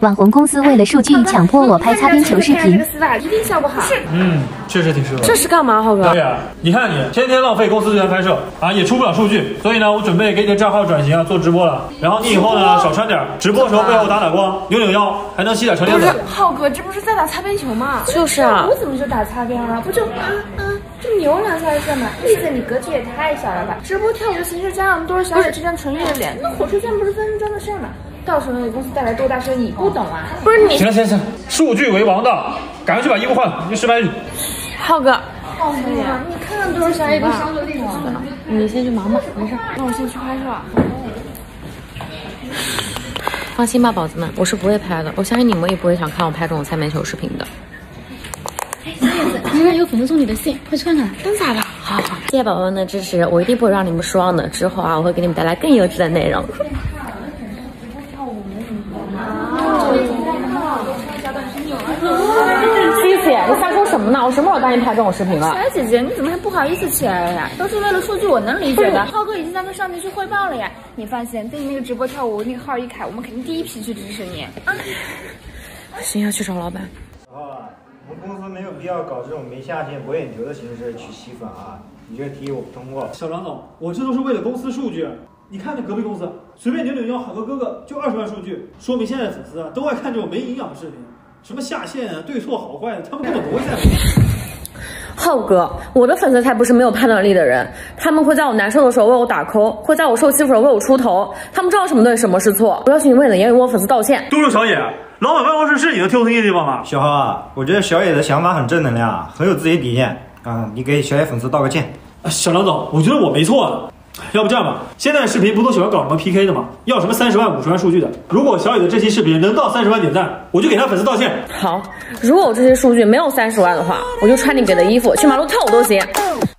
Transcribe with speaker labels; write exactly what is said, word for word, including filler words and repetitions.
Speaker 1: 网红公司为了数据强迫我拍擦边球视频，
Speaker 2: 这个丝袜一定效果好。
Speaker 3: 嗯，确实挺适合。
Speaker 4: 这是干嘛，浩哥？
Speaker 3: 对呀，你看你天天浪费公司资源拍摄啊，也出不了数据，所以呢，我准备给你的账号转型啊，做直播了。然后你以后呢，少穿点，直播的时候背后打打光，扭扭腰，还能吸点成年粉。
Speaker 2: 浩哥，这不是在打擦边球吗？
Speaker 4: 就是啊，
Speaker 2: 我怎么就打擦边了？不就啊啊，就扭两下是嘛？丽子，你格局也太小了吧？直播跳舞的形式加上都是小野这张纯欲的脸，那火出圈不是分分钟的事嘛？到时候给公司带来多大事，你不懂啊？不是你。
Speaker 3: 行了行了行了，数据为王道，赶快去把衣服换了，你失败去。
Speaker 4: 浩哥，
Speaker 2: 浩哥呀，你看看都是小野都伤的那种的。
Speaker 4: 你先去忙吧，没事。
Speaker 2: 那我先去拍摄。
Speaker 4: 放心吧，宝子们，我是不会拍的。我相信你们也不会想看我拍这种擦边球视频的。
Speaker 5: 小叶子，你看有粉丝送你的信，快去看看。
Speaker 4: 真假的？好，谢谢宝宝们的支持，我一定不会让你们失望的。之后啊，我会给你们带来更优质的内容。七姐，你瞎说什么呢？我什么时候答应拍这种视频了？
Speaker 2: 小野姐姐，你怎么还不好意思起来了呀？都是为了数据，我能理解的。浩哥已经在跟上级去汇报了呀。你放心，等你那个直播跳舞那个号一开，我们肯定第一批去支持你。啊，
Speaker 4: 行，要去找老板。
Speaker 6: 啊，我们公司没有必要搞这种没下限博眼球的形式去吸粉啊！你这个提议我不通过。
Speaker 3: 小张总，我这都是为了公司数据。你看那隔壁公司，随便扭扭腰喊个哥哥就二十万数据，说明现在的粉丝啊都爱看这种没营养的视频，什么下线啊、对错好坏的，他们根本不会在乎。
Speaker 4: 浩哥，我的粉丝才不是没有判断力的人，他们会在我难受的时候为我打 call， 会在我受欺负的时候为我出头，他们知道什么对什么是错。我要求你为了言语为我粉丝道歉。
Speaker 3: 都是小野，老板办公室是你的听得进的地方吗？
Speaker 6: 小豪啊，我觉得小野的想法很正能量，很有自己底线啊！你给小野粉丝道个歉。
Speaker 3: 小张总，我觉得我没错啊。要不这样吧，现在视频不都喜欢搞什么 P K 的吗？要什么三十万、五十万数据的。如果小野的这期视频能到三十万点赞，我就给他粉丝道歉。
Speaker 4: 好，如果我这些数据没有三十万的话，我就穿你给的衣服去马路跳舞都行。